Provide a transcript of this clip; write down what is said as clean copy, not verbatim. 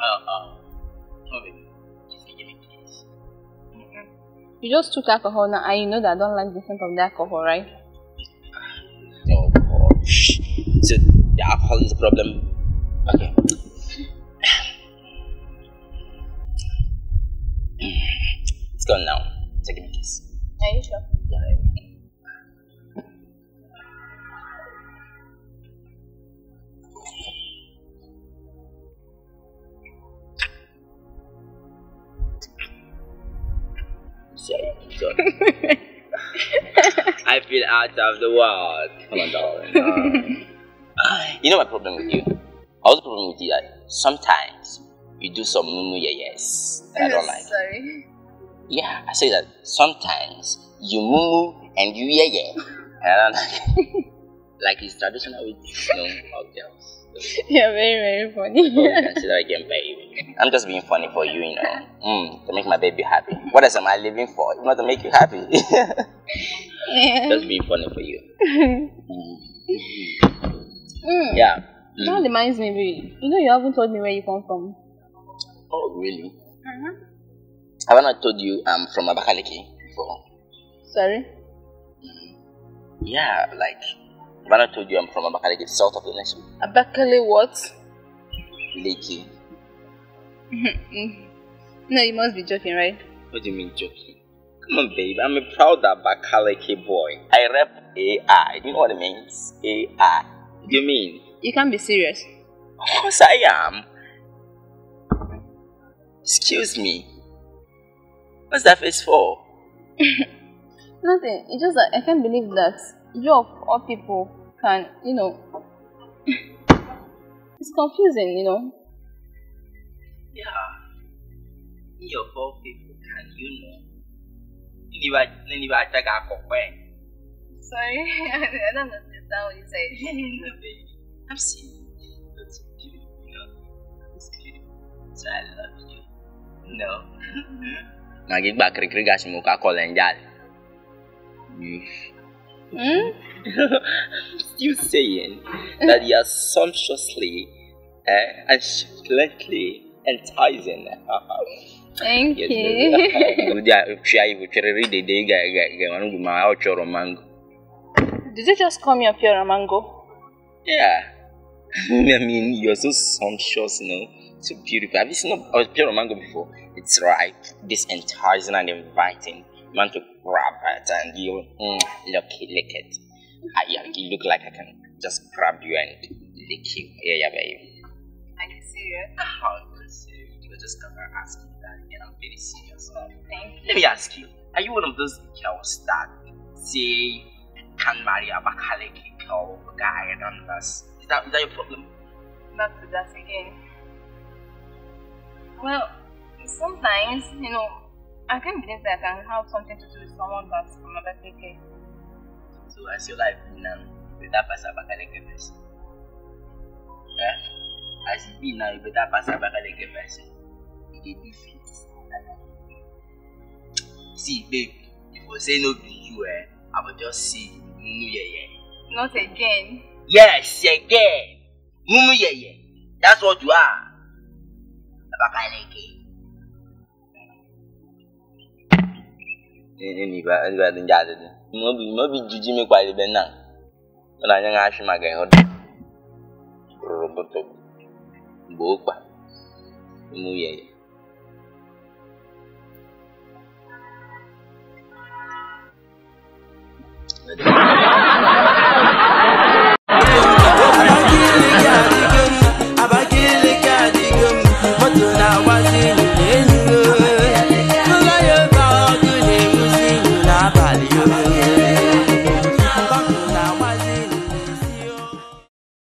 Oh, baby. Just give me please. You just took alcohol now, and you know that I don't like the scent of the alcohol, right? Oh gosh. So the alcohol is the problem. Okay. It's gone now. Take a kiss. Are you sure? Yeah. I feel out of the world. Come on, darling. You know my problem with you? Also, the problem with you that sometimes you do some mumu yes that I don't like. Sorry. Yeah, I say that sometimes you mumu and you yeah. And I don't like. Like it's traditional with all girls. So, You're very, very funny. consider again, baby. I'm just being funny for you, to make my baby happy. What else am I living for? If not to make you happy. Just being funny for you. Yeah. That reminds me, baby. You know, you haven't told me where you come from. Oh, really? Have I not told you I'm from Abakaliki before? Sorry? Yeah, like, have I not told you I'm from Abakaliki, south of the nation? Abakali what? Leki. No, you must be joking, right? What do you mean joking? Come on, babe. I'm a proud Abakaliki boy. I rep AI. Do you know what it means? AI. What do you mean? You can't be serious. Of course I am. Excuse me. What's that face for? Nothing. It's just that I can't believe that you of all people can, it's confusing, Yeah. You of all people can, Anyway, Sorry, I don't understand what you said. I'm serious. That's beautiful, It's beautiful. So I love you. No. Nagig ba krik-krigas mo ka kolenjal. Still saying that you are sumptuously and splendidly enticing. Thank you. Did you just call me a pure mango? Yeah. I mean, you're so sumptuous, so beautiful. Have you seen a pure mango before? It's right. This enticing and inviting. You want to grab it and you lick it. You look like I can just grab you and lick you. Yeah, baby. Are you serious? How serious? You just come and ask me that again. I'm very serious. Thank you. Let me ask you. Are you one of those girls that say can marry a Abakaliki girl or guy and all that? Is that your problem? Back to that again. Well, sometimes, I can't believe that I can have something to do with someone that's from Abakaliki. So as your life now, with that pass Abakaliki person. Yeah? As it be now, with that pass Abakaliki person. It be fit. See, babe, if you say no to you, I will just see Mumu Yeye. Not again. Yes, again. Mumu Yeye. That's what you are. Abakaliki. Anybody gathered. Maybe Gigi me quite even now. When I young Ash Magan. Roboto. Boba. Mumu Yeye.